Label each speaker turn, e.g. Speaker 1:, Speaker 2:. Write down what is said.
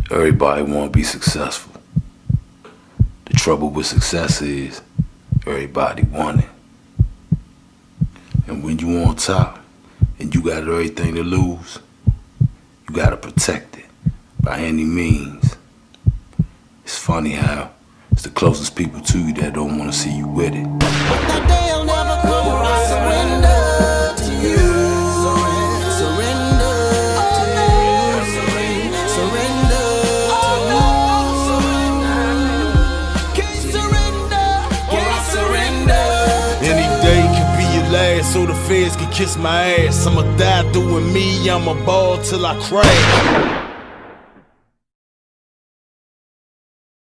Speaker 1: Everybody want to be successful. The trouble with success is everybody want it. And when you on top and you got everything to lose, you gotta protect it by any means. It's funny how it's the closest people to you that don't want to see you with it.
Speaker 2: But that day will never come where I surrender to you. Surrender to you. Surrender to you. Can't surrender, can't surrender.
Speaker 3: Any day could be your last, so the feds can kiss my ass. I'ma die doing me, I'ma ball till I crash.